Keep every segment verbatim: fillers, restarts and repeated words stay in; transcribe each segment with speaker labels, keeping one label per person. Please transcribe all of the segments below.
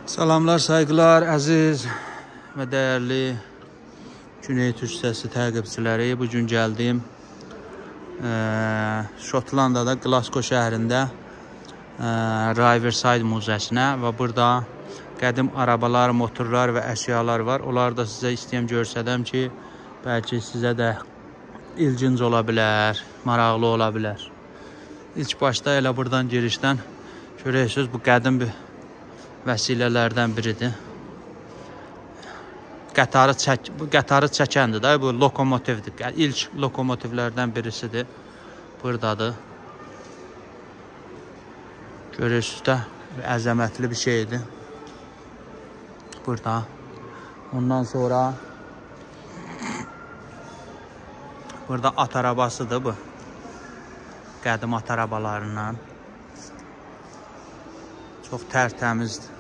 Speaker 1: Salamlar, saygılar, əziz və dəyərli Güney Türk Səsi təqibçiləri. Bugün gəldim e, Şotlandiyada Glasgow şəhərində e, Riverside Müzəsinə və burada qədim arabalar, motorlar və əşyalar var. Onları da sizə istəyəm görsədəm ki, bəlkə sizə də ilginc ola bilər, maraqlı ola bilər. İlk başda elə buradan girişdən görürsünüz, bu qədim bir vəsilələrdən biridir. Qətarı çək, bu qətarı çəkəndir də, bu lokomotivdir. İlk lokomotivlərdən birisidir. Buradadır. Görürsünüz də, əzəmətli bir şeydir. Burada. Ondan sonra burada at arabasıdır bu. Qədim at arabalarından. Çox tərtəmizdir.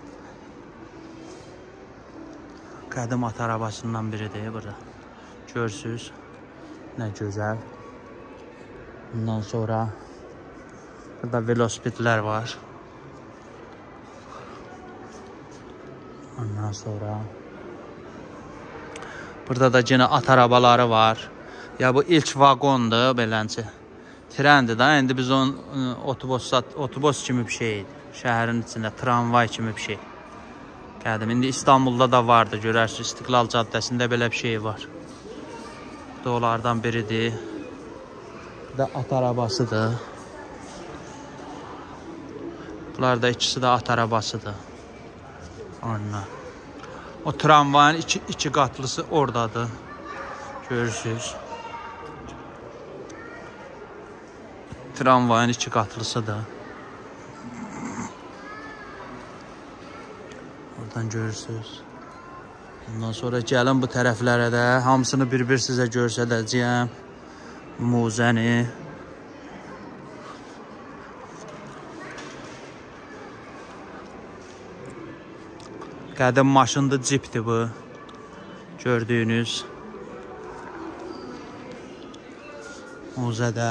Speaker 1: Qədim at arabasından biridir burada. Görürsünüz. Nə gözəl. Ondan sonra burada velosipedlər var. Ondan sonra burada da yine at arabaları var. Ya bu ilk vagondur beləncə. Trendir da. İndi biz onun otobus, otobus kimi bir şeydir. Şəhərin içində tramvay kimi bir şey. Qədim. İndi İstanbulda da vardı. Görərsiniz, İstiqlal Caddəsində belə bir şey var. Bu da onlardan biridir. Bu da at arabasıdır. Bunlar da ikisi de at arabasıdır. Onlar. O tramvayın iki, iki qatlısı oradadır. Görürsünüz. Tramvayın iki qatlısıdır. Oradan görürsünüz. Ondan sonra gəlin bu tərəflərə də hamısını bir-bir sizə göstərəcəyəm. Müzəni. Qədim maşındır, cipdir bu. Gördüyünüz. Müzədə.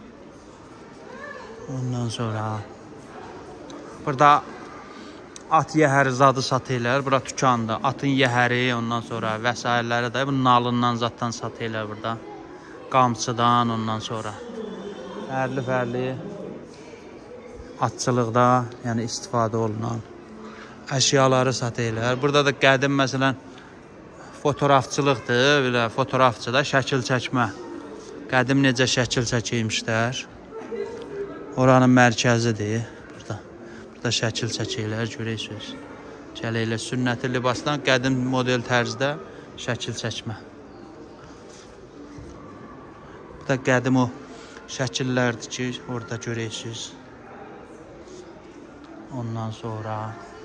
Speaker 1: Ondan sonra burada at yəhəri zadı satırlar. Bura dükandır. Atın yəhəri, ondan sonra vəsairləri də bu nalından zatdan satırlar burada. Qamçıdan, ondan sonra fərli-fərli atçılıqda, yəni istifadə olunan əşyaları satırlar. Burada da qədim məsələn fotoğrafçılıqdır. Belə fotoğrafçıda şəkil çəkmə. Qədim necə şəkil çəkilmişlər. Oranın mərkəzidir. Burada. Burada şəkil çəkirlər, görürsünüz. Gələklə sünnəti libasdan qədim model tərzdə şəkil çəkmə. Bu da qədim o şəkillərdir ki, orada görürsünüz. Ondan sonra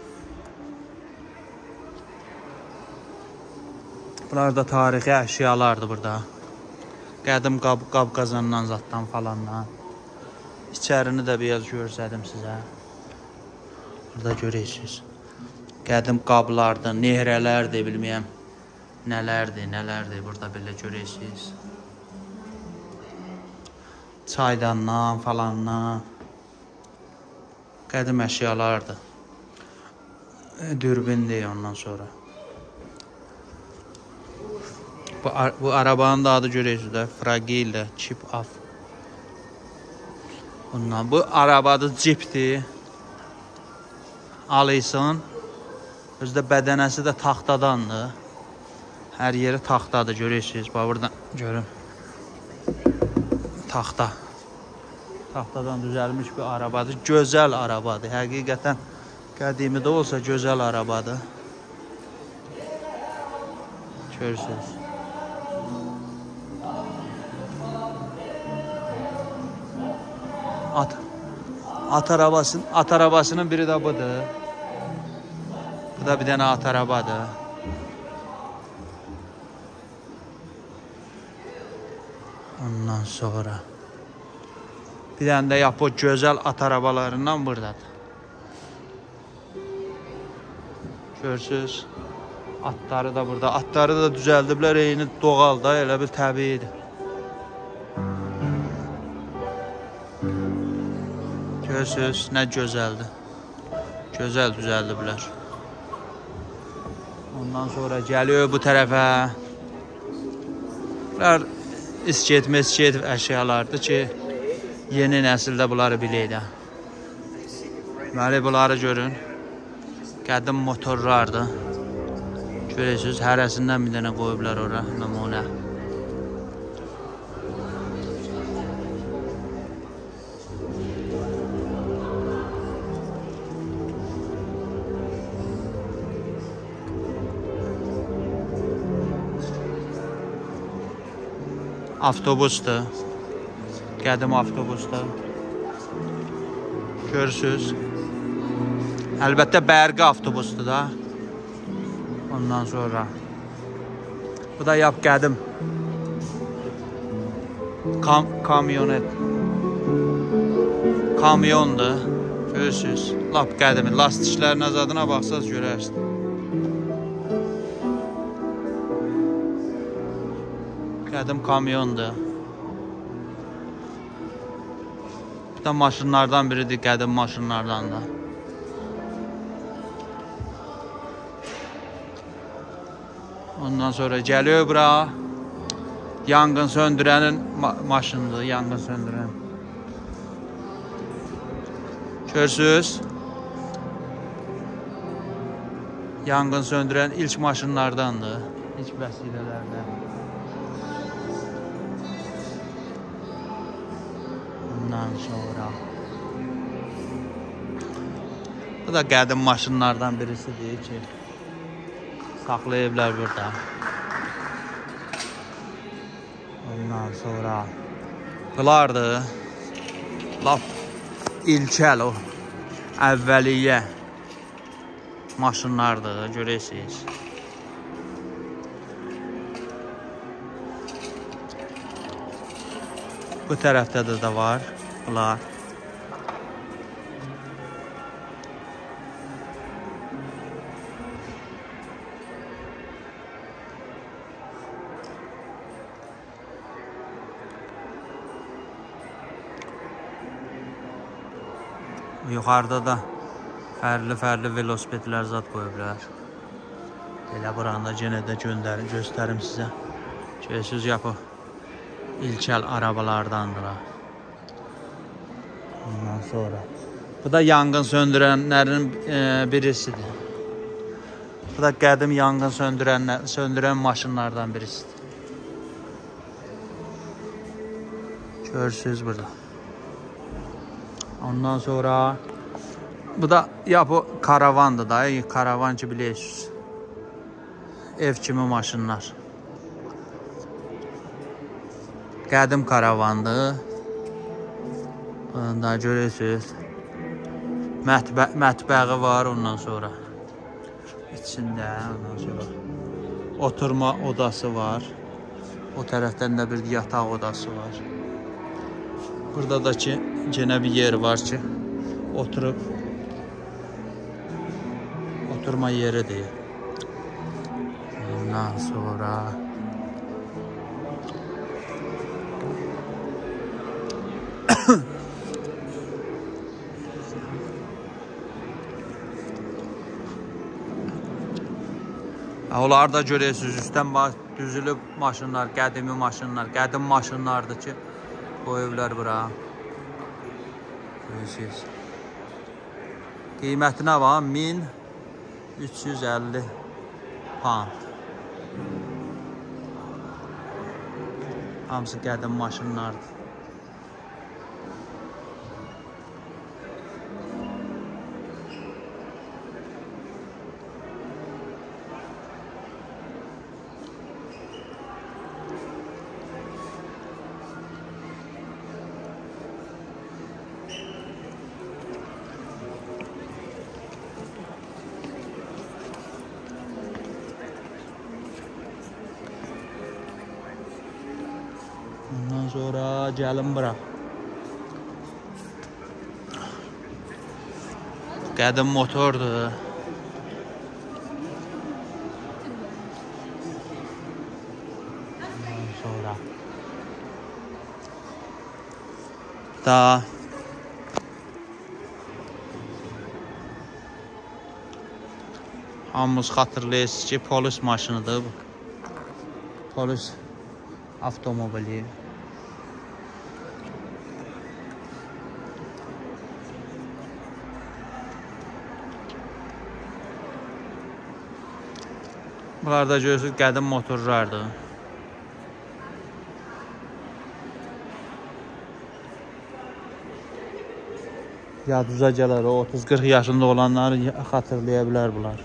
Speaker 1: bunlar da tarixi əşyalardır burada. Qədim qab, qab qazanılan zatdan falandan. İçərini də biraz görsədim sizə. Burada görürsünüz. Qədim qablardır, nehrələrdir, bilməyəm. Nələrdir, nələrdir. Burada belə görürsünüz. Çaydandan, falandan. Qədim əşyalardır. Dürbindir ondan sonra. Bu, bu arabanın da adı görürsünüz də. Fragile, chip off. Bundan, bu arabadır, cipdir. Alıysan. Özdə bədənəsi də taxtadandır. Hər yeri taxtadır, görürsünüz. Bax, buradan görün. Taxta. Taxtadan düzəlmiş bir arabadır. Gözəl arabadır. Həqiqətən qədimi də olsa gözəl arabadır. Görürsünüz. At, at, arabasının, at arabasının biri de budur. Bu da bir tane at arabadır. Ondan sonra bir tane de yap o güzel at arabalarından buradadır. Görürsünüz. Atları da burada. Atları da düzəldiblər. Eyni doğal da, elə bir təbiidir. Görürsünüz, nə gözəldir. Gözəl düzəldiblər. Ondan sonra geliyor bu tarafa. Bunlar isket mesket əşyalardır ki, yeni nəsildə bunları biləydə. Deməli, bunları görün. Qədim motorlardır. Görürsünüz, hərəsindən bir dənə qoyublar ora, nümunə. Avtobusdur. Qədim avtobusdur. Görürsünüz. Əlbəttə bərqi avtobusdur da. Ondan sonra. Bu da yap qədim. Kam kamyonet. Kamyondur. Görürsünüz. Lap qədimi. Lastiklərin azadına baxsaz görərsiniz. Qədim kamyondur. Bu da maşınlardan biridir, qədim maşınlardan da. Ondan sonra gəliyor bura. Yangın söndürənin ma maşınıdır, yangın söndürən. Görürsünüz. Yangın söndürən ilk maşınlardandır, ilk vəsilələrdən. Ondan sonra. Bu da qədim maşınlardan birisidir ki, saxlayıblar burada. Ondan sonra bunlardır. Lap ilkel o. Əvvəliyyə maşınlardır, görürsünüz. Bu tərəfdə də də var bunlar. Yuxarıda da fərli-fərli velosipedlər zat qoyublar. Elə buranda yenə də göndərim, göstərim sizə. Görürsünüz, yapı ilkel arabalardandır. Ondan sonra. Bu da yangın söndürənlərin e, birisidir. Bu da qədim yangın söndürənlər, söndürən maşınlardan birisidir. Görürsünüz burada. Ondan sonra bu da yapı karavandır da, karavan ki bilirsiniz. Ev kimi maşınlar. Qədim karavandır. Bunu da görürsünüz. Mətbə mətbəği var ondan sonra. İçində ondan sonra oturma odası var. O tərəfdən də bir yataq odası var. Burada da ki yenə bir yer var ki, oturub oturma yeridir. Ondan sonra onlar da görürsünüz, üstdən düzülüb maşınlar, qədimi maşınlar, qədim maşınlardır ki, qoyublar bura. Görürsünüz. Qiymətinə var min üç yüz əlli pound. Hamısı qədim maşınlardır. Ondan sonra gəlin bura. Qədim motordur. Ondan sonra da Hamımız xatırlayırsınız ki, polis maşınıdır bu. Polis avtomobili. Bunlar da görürsünüz qədim motorlardır. Yadınıza gələr, o otuz qırx yaşında olanları xatırlaya bilər bunlar.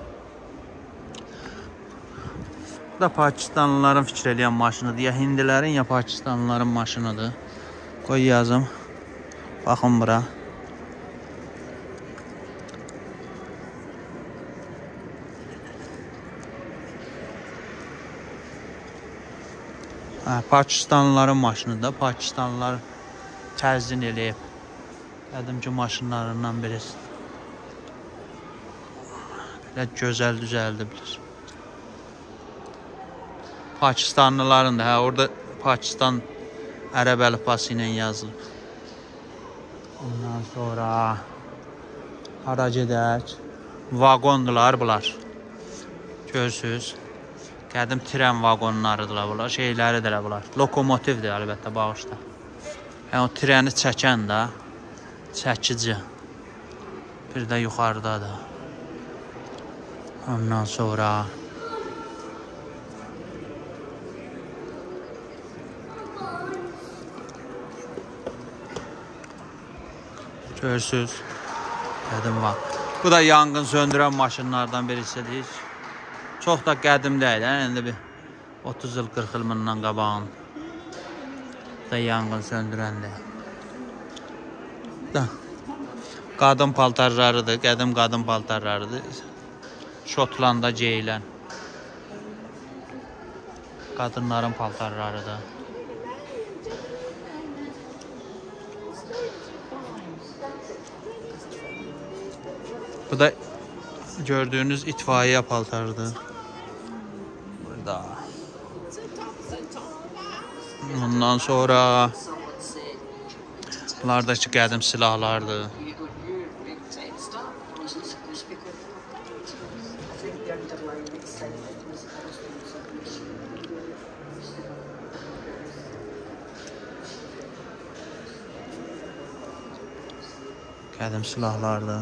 Speaker 1: Bu da Pakistanlıların fikir eləyən maşınıdır. Ya Hindilərin, ya Pakistanlıların maşınıdır. Qoy yazım. Baxın bura. Hə, Pakistanlıların maşınıdır. Pakistanlılar təzyin eləyib. Qədimki maşınlarından birisi. Belə gözəl düzəldiblər. Pakistanlıların da, hə, orada Pakistan ərəb əlifbası ilə yazılıb. Ondan sonra hara gedək? Vagondular bunlar. Görürsünüz. Qədim tren vagonlarıdırlar bunlar, şeyləridirlər bunlar. Lokomotivdir əlbəttə bağışda. Yəni o treni çəkən də çəkici. Bir də yuxarıdadır. Ondan sonra görürsünüz. Qədim var. Bu da yanğın söndürən maşınlardan birisidir. Çox da qədim deyil, indi bir otuz il, qırx il bundan qabağın. Bu da yanğın söndürəndir. Da qadın paltarlarıdır, qədim qadın paltarlarıdır. Şotlanda geyilən qadınların paltarlarıdır. Bu da gördüğünüz itfaiye paltarıdır. Burada. Ondan sonra bunlardaki qədim silahlardır. Qədim silahlardır.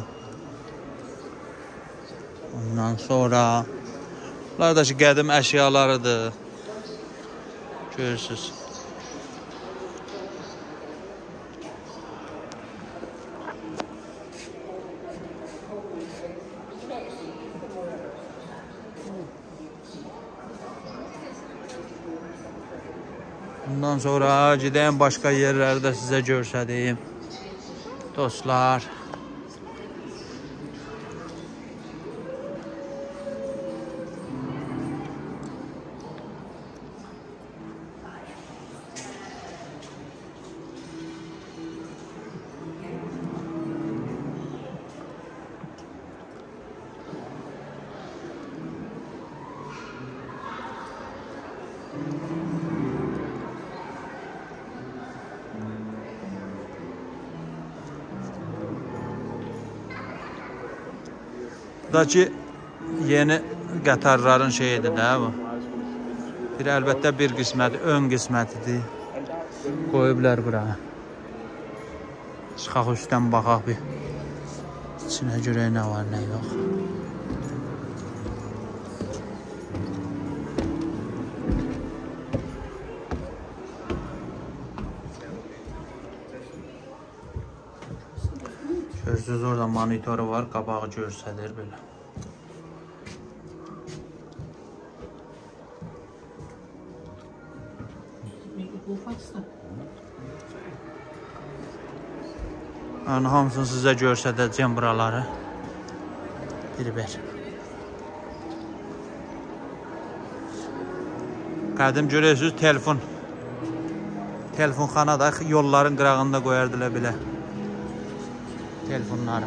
Speaker 1: Ondan sonra bunlardaki qədim əşyalarıdır. Görürsünüz. Ondan sonra gedəyim başqa yerləri də sizə göstəreyim. Dostlar. Buradakı yeni qatarların şeyidir də bu. Bir əlbəttə bir qisməti, ön qismətidir. Qoyublar bura. Çıxaq üstdən baxaq bir. İçinə görə nə var, nə yox. Görürsünüz, orada monitoru var, qabağı göstərir belə. Yəni hamısını sizə göstərəcəm buraları. Bir-bir. Qədim görürsünüz, telefon. Telefonxana da yolların qırağında qoyardılar belə. Telefonları.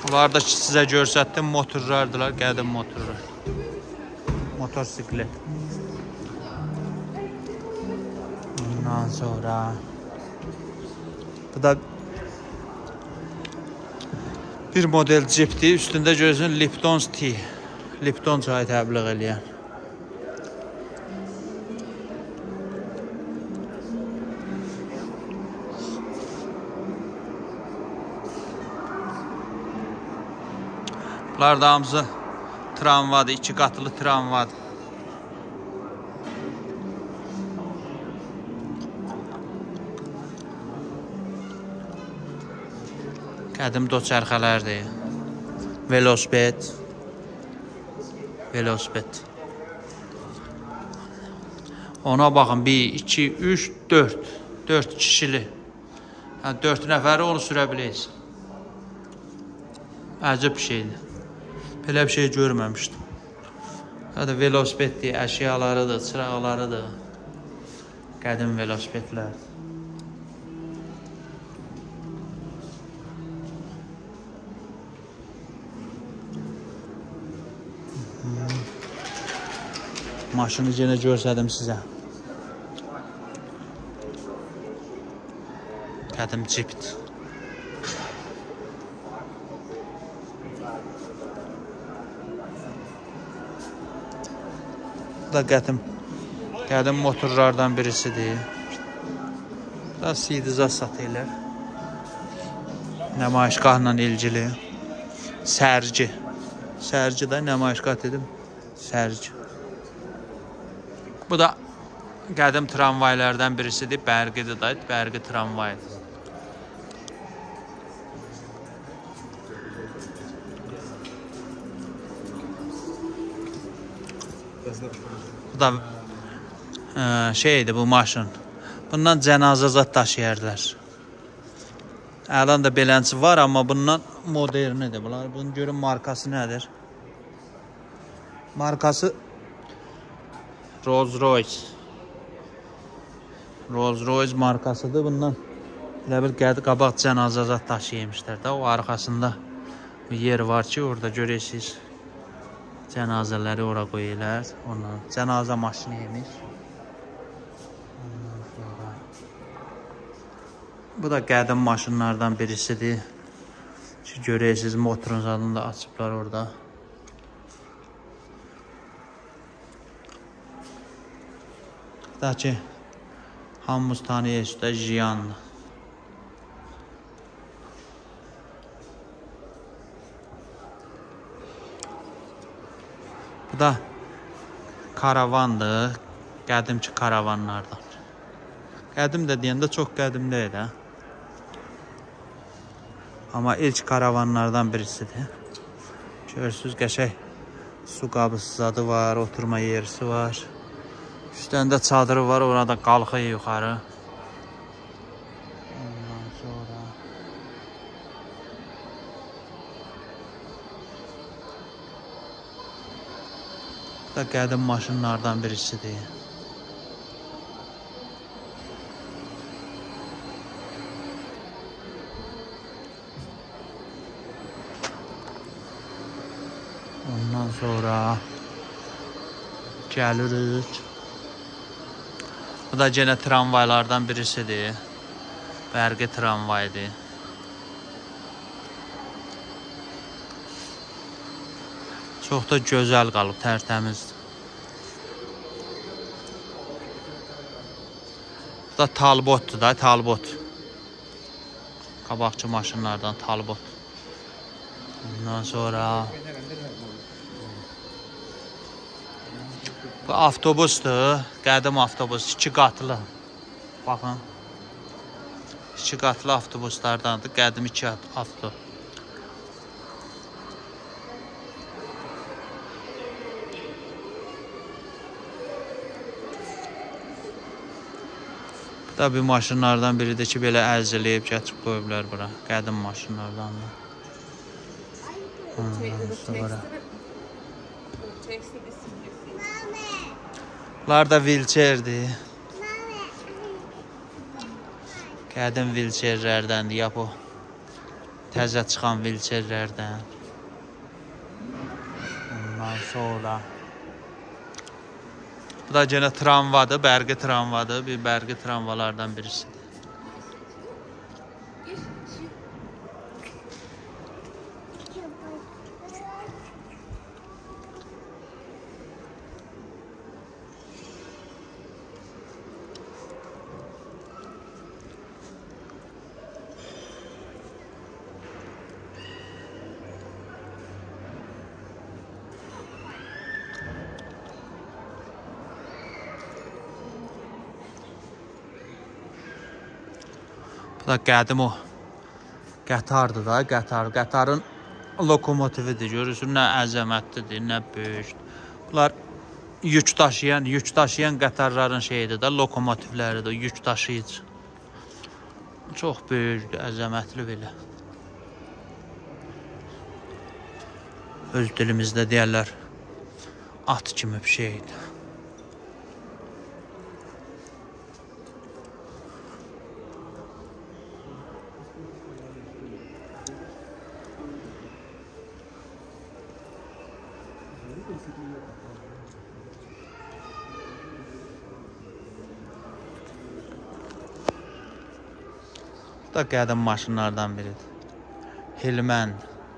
Speaker 1: Bunlar da sizə göstərdim motorlardılar, qədim motorlar. Motosiklet. Ondan sonra bu da bir model cipdir. Üstündə görürsün Lipton's Tea. Lipton çayı təbliğ eləyən. Bunlar da hamısı tramvadır, iki qatlı tramvadır. Qədim doçərxələrdir. Velosiped. Velosiped. Ona baxın, bir, iki, üç, dörd. dörd kişili. Yəni, dörd nəfəri onu sürə biləyirsin. Əcəb bir şeydir. Belə bir şey görməmişdim. Hətta velosipeddir, əşyalarıdır, çıraqlarıdır. Qədim velosipedlər. Maşını yenə görsədim sizə. Qədim cipdir. Bu da qədim, qədim motorlardan birisidir. Bu da C D zat satırlar. Nəmayişgahla ilgili. Sərgi. Sərgi də nəmayişgah dedim. Sərgi. Bu da qədim tramvaylardan birisidir. Bərqidir da, bərqi tramvaydır. Bu da e, şeydir bu maşın. Bundan cənazə zat daşıyarlar. Əlan da belənçi var, amma bundan modernidir. Bunlar, bunun görün markası nədir? Markası Rolls Royce. Rolls Royce markasıdır. Bundan elə bir qabaq cənazə zat daşıymışlar da. O arxasında bir yer var ki, orada görürsünüz. Cənazələri ora qoyurlar. Ondan cənazə maşını yemiş. Ondan sonra bu da qədim maşınlardan birisidir. Ki görürsünüz motorun zadını da açıblar orada. Da ki hamımız tanıyırıq da Jiyanlı. Bu da karavandır. Qədimki karavanlardan. Qədim də deyəndə çox qədim deyil, hə? Amma ilk karavanlardan birisidir. Görürsünüz, qəşəng su qabısı zadı var, oturma yerisi var. Üstəndə çadırı var, orada qalxır yuxarı. Ondan sonra bu da qədim maşınlardan birisidir. Ondan sonra gəlirik. Bu da yenə tramvaylardan birisidir. Bərqi tramvaydır. Çox da gözəl qalıb, tərtəmizdir. Bu da Talbotdur da, Talbot. Qabaqçı maşınlardan Talbot. Ondan sonra bu avtobusdur, qədim avtobus, iki qatlı. Baxın. İki qatlı avtobuslardandır, qədim iki avtobus. Bu da bir maşınlardan biridir ki, belə əziləyib, gətirib qoyublar bura. Qədim maşınlardandır. Ondan sonra bunlar da vilçerdir. Qədim vilçerlərdəndir, yap o. təzə çıxan vilçerlərdən. Ondan sonra bu da yenə tramvadır, bərqi tramvadır. Bir bərqi tramvalardan birisidir. Bu da qədim o qətardır da, qətar. Qətarın lokomotividir. Görürsün, nə əzəmətlidir, nə böyükdür. Bunlar yük daşıyan, yük daşıyan qətarların şeyidir da, lokomotivləridir, yük daşıyıcı. Çox böyükdür, əzəmətli belə. Öz dilimizdə deyərlər, at kimi bir şeydir. Bu da qədim maşınlardan biridir. Hilmən.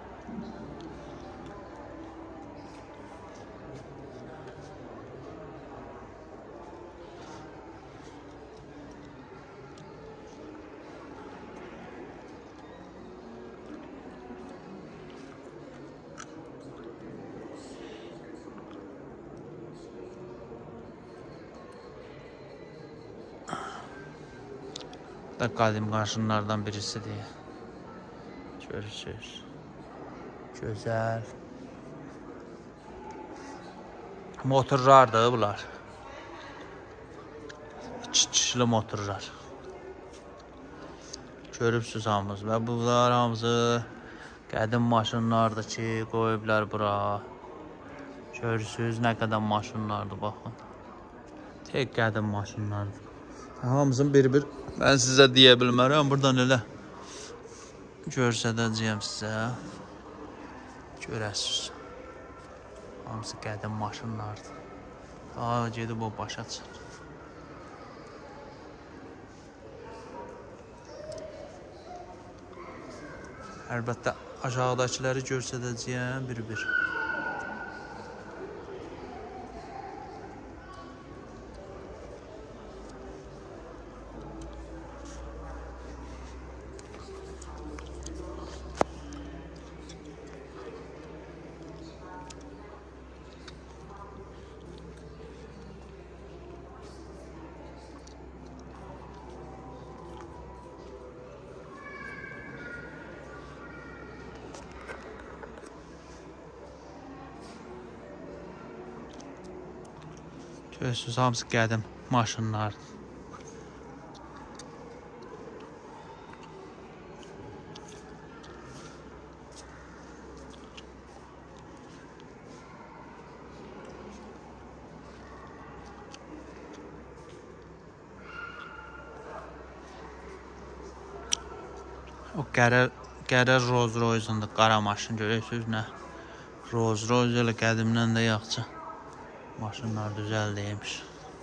Speaker 1: Da qadim maşınlardan birisidir. Görürsünüz. Gözəl. Motorlardır bunlar. İki kişili motorlar. Görürsünüz hamınız. Və bunlar hamısı qədim maşınlardır ki, qoyublar bura. Görürsünüz nə qədər maşınlardır, baxın. Tek qədim maşınlardır. Hamısını bir-bir mən sizə deyə bilmərəm. Buradan elə görsədəcəyəm sizə. Görəsiniz. Hamısı qədim maşınlardır. Daha gedib o başa çıxır. Əlbəttə aşağıdakiləri görsədəcəyəm bir-bir. Görürsünüz, hamısı qədim maşınlardır. O qərər, qərər Rolls Royce'undur, qara maşın görürsünüz nə? Rolls Royce elə qədimdən də yaxşı. Maşınlar düzəl deymiş.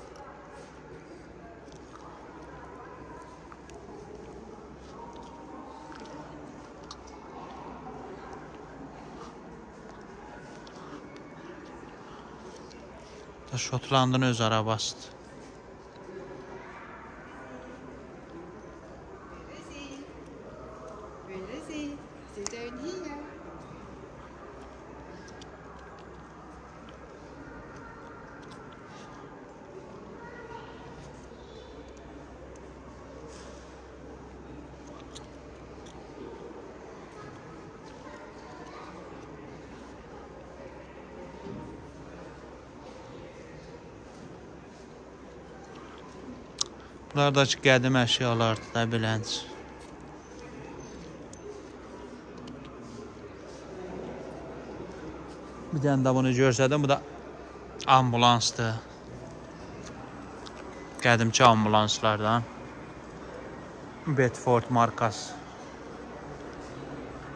Speaker 1: Şotlandın öz arabasıdır. Bunlardakı qədim əşyalardır da, bilənc. Bir dənə də bunu görsədim, bu da ambulansdır. Qədimki ambulanslardan. Bedford markası.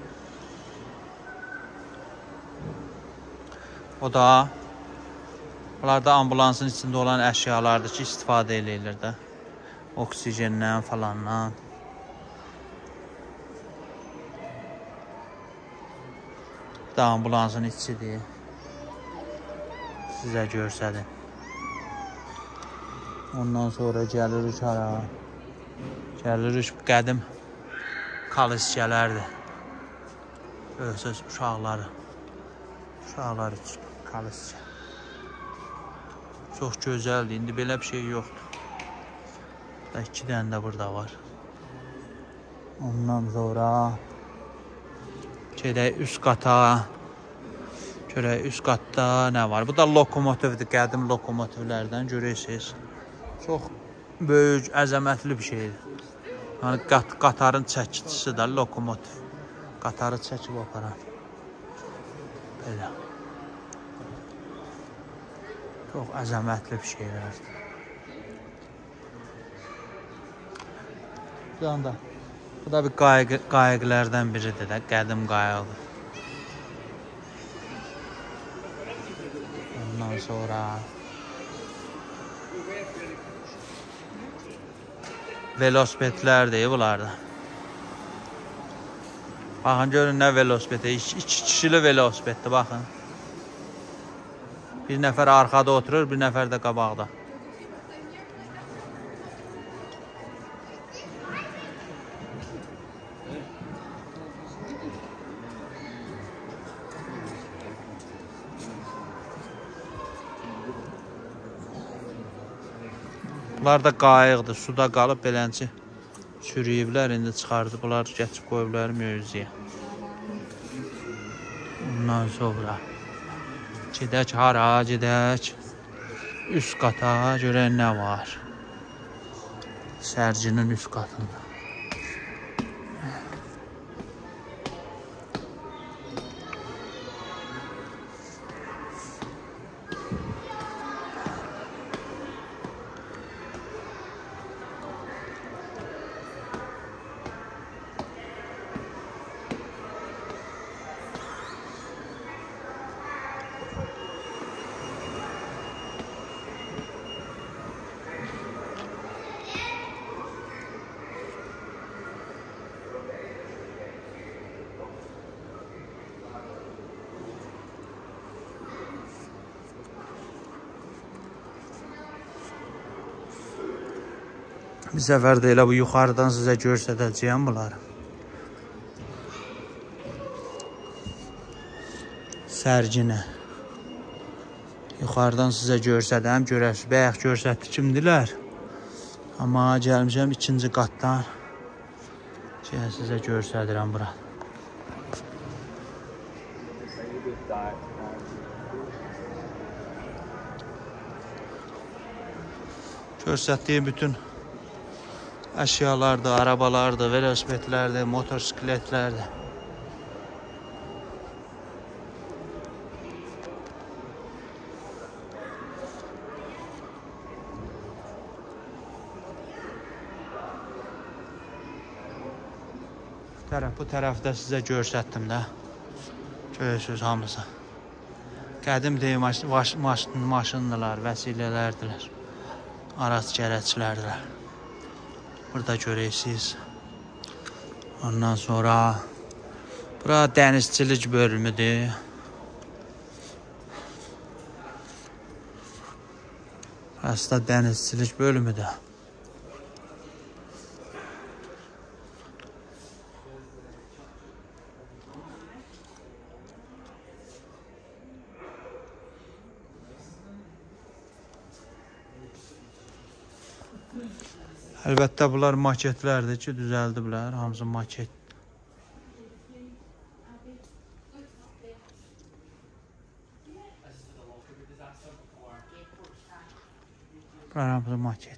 Speaker 1: O da bunlar da ambulansın içində olan əşyalardır ki, istifadə edilir də. Oksijendən falandan. Bu da ambulansın içidir. Sizə görsədim. Ondan sonra gəlirik hara. Gəlirik qədim kaliskələrdir. Ölsəz uşaqları. Uşaqlar üçün kaliskə. Çox gözəldir. İndi belə bir şey yoxdur. Da iki dənə də burada var. Ondan sonra gedək üst qata. Görək üst qatda nə var? Bu da lokomotivdir. Qədim lokomotivlərdən görürsünüz. Çox böyük, əzəmətli bir şeydir. Yəni qat qatarın çəkicisi də lokomotiv. Qatarı çəkib aparan. Belə. Çox əzəmətli bir şeylərdir. Bu da, bu da bir qayıq, qayıqlərdən biridir də, qədim qayıqdır. Ondan sonra velosipedlərdir bunlarda. Baxın, görün nə velosipedi. İki, iki kişili velosipeddir, baxın. Bir nəfər arxada oturur, bir nəfər də qabaqda. Bunlar da qayıqdır, suda qalıb belənçi sürüyüblər, indi çıxardı. Bunlar geçib qoyublar mövziyə. Ondan sonra gedək hara, gedək üst qata, görək nə var. Sərcinin üst qatında. Bir səfər də elə bu yuxarıdan sizə göstərəcəyəm bunları. Sərginə. Yuxarıdan sizə göstərəm, görəsiz. Bəyək göstərdi kimdilər. Amma gəlmişəm ikinci qatdan. Şey, sizə göstərirəm bura. Göstərdiyim bütün əşyalardır, arabalardır, velosipedlərdir, motosikletlərdir. Tərəf, bu tərəfdə sizə göstərdim də. Görürsünüz hamısı. Qədim deyim maşındılar, vəsilələrdirlər. Araç gərəkçilərdirlər. Burada görürsünüz. Ondan sonra bura dənizçilik bölümüdür. Burası da dənizçilik bölümüdür. Əlbəttə bunlar maketlərdir ki, düzəldiblər, hamısı maket. Bunlar hamısı maket.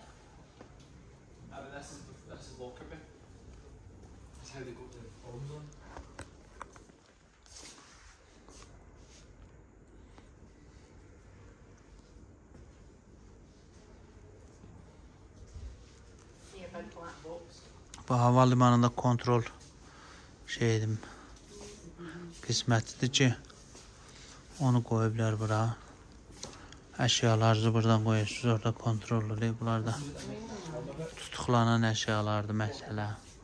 Speaker 1: Bu havalimanında kontrol şeydim, qismətidir ki, Onu koyublar bura. Əşyalarınızı buradan qoyuyorsunuz. Orada kontrol edilir. Bunlar da tutuqlanan əşyalardır məsələ.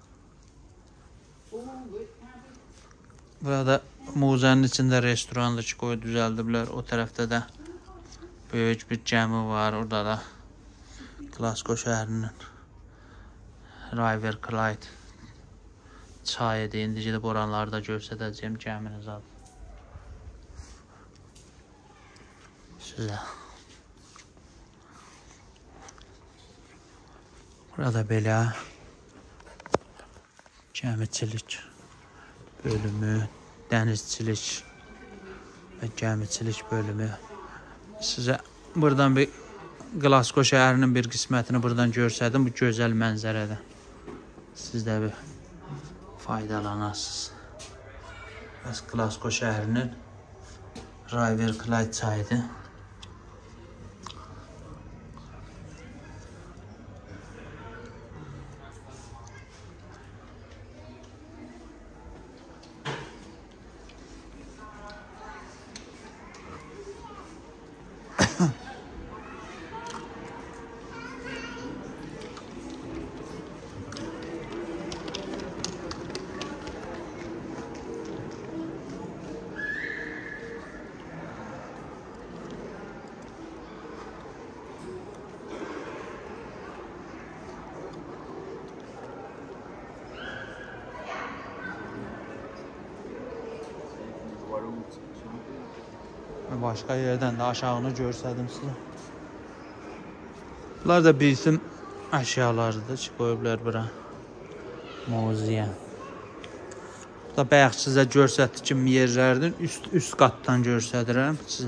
Speaker 1: Burada muzənin içində restorandır ki, qoyu düzəldiblər. O tərəfdə də böyük bir gəmi var. Orada da Glasgow şəhərinin River Clyde çayıdır. İndiki də boranlarda göstərəcəyim gəminin zadı. Sizə. Burada belə gəmiçilik bölümü, dənizçilik və gəmiçilik bölümü. Sizə buradan bir Glasgow şəhərinin bir qismətini buradan görsədim. Bu gözəl mənzərədə. Siz də bir faydalanasınız. Bəs Glasgow şəhərinin River Clyde çayıdır. Başqa yerdən də aşağını görsədim sizə. Bunlar da bizim əşyalarıdır ki, qoyublar bura. Muzeyə. Bu da bayaq sizə görsətdi ki, yerlərdən üst, üst qatdan görsədirəm sizə.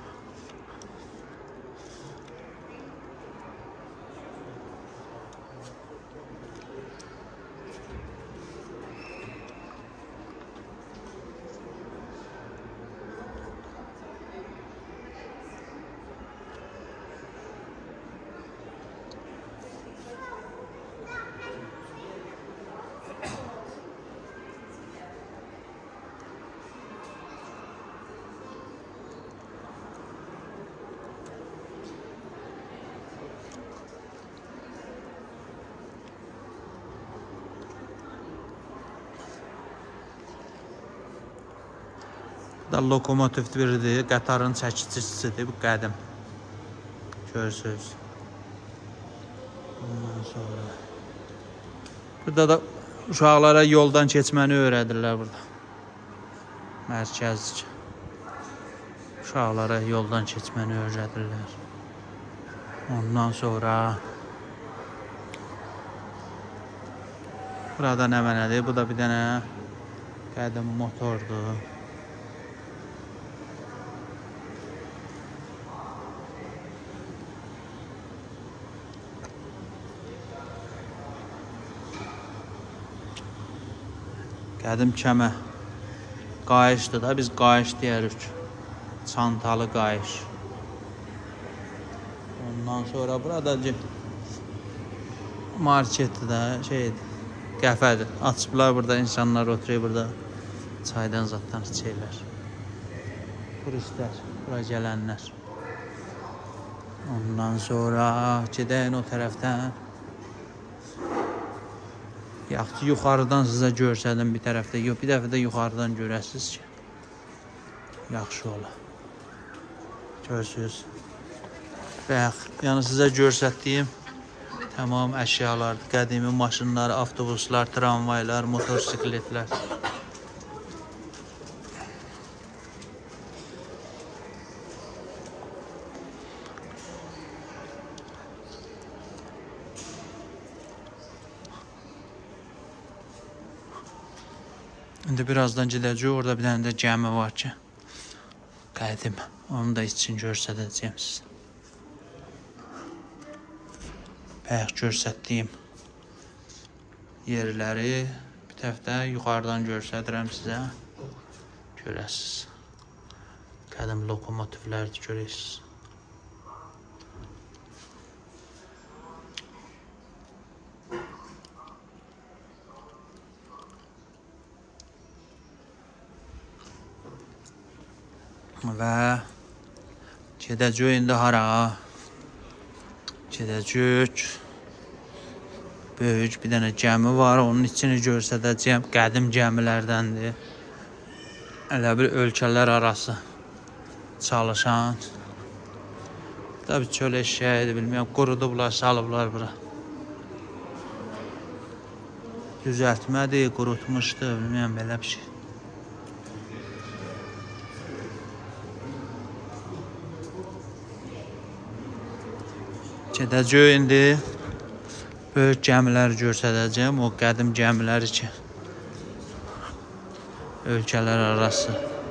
Speaker 1: Da lokomotiv biridir, qatarın çəkicisidir, bu qədim. Görürsünüz. Ondan sonra. Burada da uşaqlara yoldan keçməni öyrədirlər burada. Mərkəzdir. Uşaqlara yoldan keçməni öyrədirlər. Ondan sonra burada nə mənədir? Bu da bir dənə qədim motordur. Qədim kəmə qayışdır da, biz qayış deyirik. Çantalı qayış. Ondan sonra burada marketdir də, şeydir, qəfədir. Açıblar burada, insanlar oturuyor burada. Çaydan zatdan içirlər. Turistlər, bura gələnlər. Ondan sonra gedəyin o tərəfdən. Yaxşı, yuxarıdan sizə görsədim bir tərəfdə. Yox, bir dəfə də yuxarıdan görəsiniz ki, yaxşı olar. Görürsünüz. Bəx, yəni sizə görsətdiyim tamam əşyalardır. Qədimi maşınlar, avtobuslar, tramvaylar, motosikletlər. İndi birazdan gedəcəyik. Orada bir dənə də gəmi var ki, qədim. Onu da için göstərəcəyim sizə. Bayaq göstərdiyim yerləri bir dəfə yuxarıdan göstərirəm sizə. Görəsiniz. Qədim lokomotivləri görürsünüz. Və gedəcək indi hara? Gedəcək. Böyük bir dənə gəmi var, onun içini göstərəcəyəm. Qədim gəmilərdəndir. Elə bir ölkələr arası çalışan. Tabii çöl eşeğiydi, bilmiyorum. Qurudublar, salıblar bura. Düzəltmədi, qurutmuşdu, bilmiyorum, belə bir şey. Gedəcək indi. Böyük gəmiləri göstərəcəm. O qədim gəmiləri ki, ölkələr arası.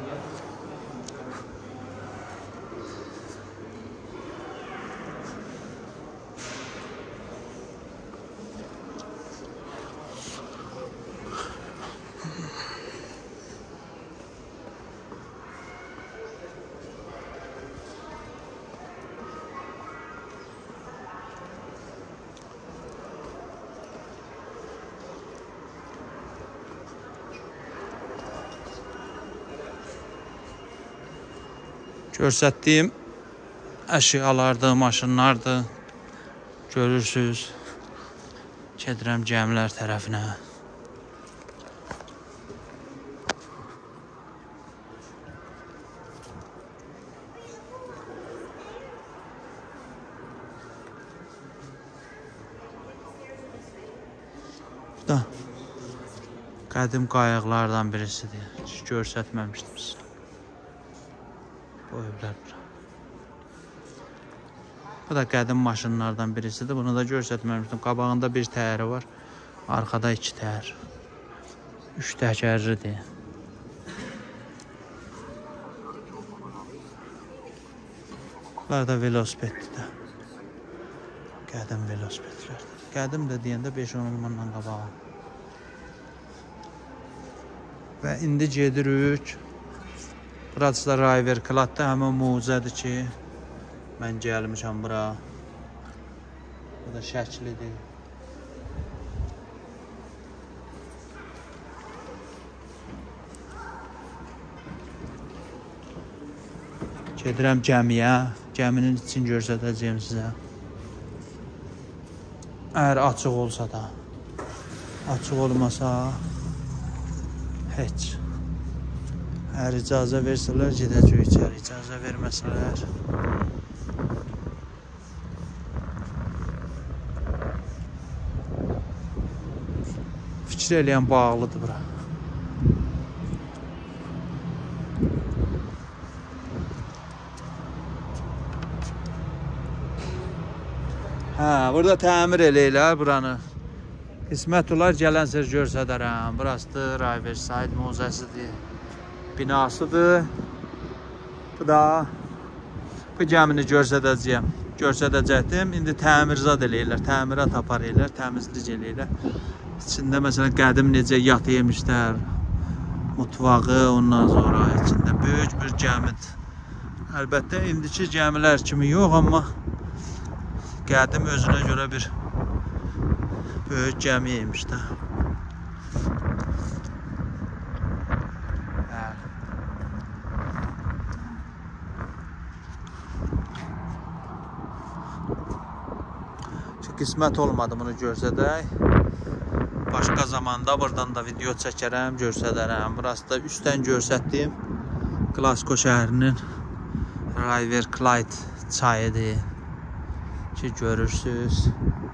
Speaker 1: Göstərdiyim əşyalardır, maşınlardır. Görürsünüz. Gedirəm gəmilər tərəfinə. Bu da qədim qayıqlardan birisidir. Hiç göstərməmişdim sizə. Bu evlər bura. Bu da qədim maşınlardan birisidir. Bunu da göstərməmişdim. Qabağında bir təyəri var. Arkada iki təyər. Üç təkərlidir. Bunlar da velosipeddir. Qədim velosipedlərdir. Qədim də deyəndə beş on ilmandan qabağa. Və indi gedirik. Burası da River Clyde'da, həmin mucizədir ki, mən gəlmişəm bura. Bu da şəklidir. Gedirəm gəmiyə, gəminin için göstərəcəyim sizə. Əgər açıq olsa da, açıq olmasa, heç. Əgər icazə versələr, gedəcək içəri. İcazə verməsələr. Fikir eləyən bağlıdır bura. Hə, burada təmir eləyirlər buranı. Qismət olar, gələn sər görsədərəm. Burasıdır, Riverside mucizəsidir. Binasıdır. Bu da bu gəmini göstərəcəyəm. Göstərəcəkdim. İndi təmirzat eləyirlər. Təmirat aparırlar, təmizlik eləyirlər. İçində məsələn qədim necə yatı yemişlər. Mutfağı, ondan sonra içində böyük bir gəmidir. Əlbəttə indiki gəmilər kimi yox, amma qədim özünə görə bir böyük gəmi yemiş də. Qismət olmadı bunu görsədək. Başqa zamanda buradan da video çəkərəm, görsədərəm. Burası da üstdən görsətdiyim Glasgow şəhərinin River Clyde çayıdır ki, görürsünüz.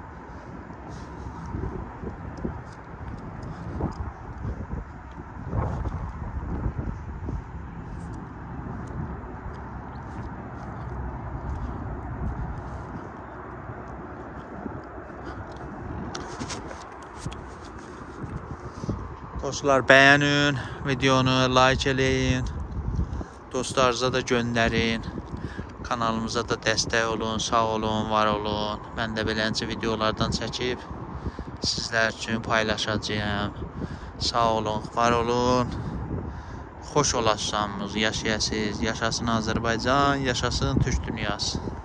Speaker 1: Dostlar, bəyənin videonu, like eləyin, dostlarınıza da göndərin, kanalımıza da dəstək olun, sağ olun, var olun. Mən də beləncə videolardan çəkib sizlər üçün paylaşacağım. Sağ olun, var olun, xoş olasınız, yaşayasınız, yaşasın Azərbaycan, yaşasın Türk dünyası.